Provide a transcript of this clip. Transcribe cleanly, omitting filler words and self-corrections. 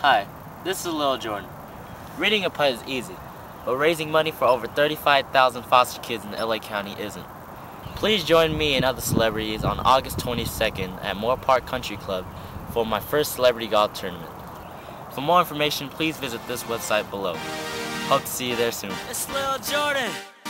Hi, this is Lil Jordan. Reading a poet is easy, but raising money for over 35,000 foster kids in LA County isn't. Please join me and other celebrities on August 22nd at Moorpark Country Club for my first celebrity golf tournament. For more information, please visit this website below. Hope to see you there soon. It's Lil Jordan.